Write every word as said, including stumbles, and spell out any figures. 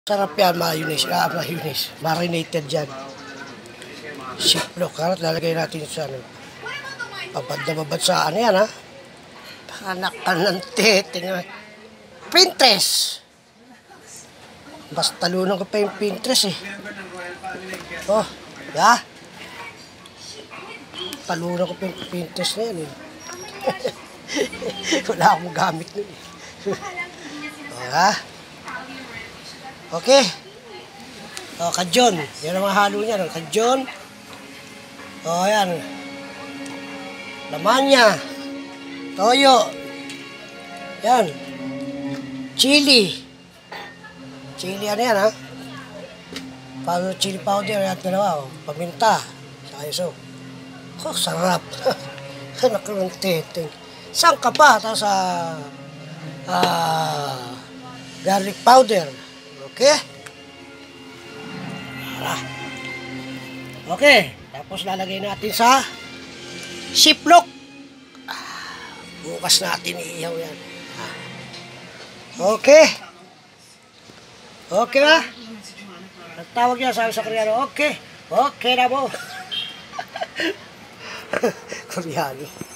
Sarap yan, mayonnaise. Ah, mayonnaise. Marinated yan. Siplok. Karat, lalagay natin sa ano. Babad na babad sa ano yan, ha? Anak ka ng titing. Pinterest. Basta talunan ko pa yung Pinterest, eh. Oh, ya? Talunan ko pa yung Pinterest na yan, eh. Wala akong gamit nun, eh. Oh, ha? Okay. Oh, kadyon. Yan ang mga halo niya. No? Kadyon. Oh, yan. Lamanya. Toyo. Yan. Chili. Chili ano yan, ha? Paano chili powder. Yan, dalawa. Oh. Paminta. Sayos, oh. Oh, sarap. Anak ko ng titing. Saan ka pa? Tapos, ah, ah, garlic powder. Okay? Okay. Tapos lalagay natin sa siplok. Bukas natin iihaw yan. Okay. Okay ba? Nagtawag niya, sabi sa Koreano, okay. Okay na mo. Koreano.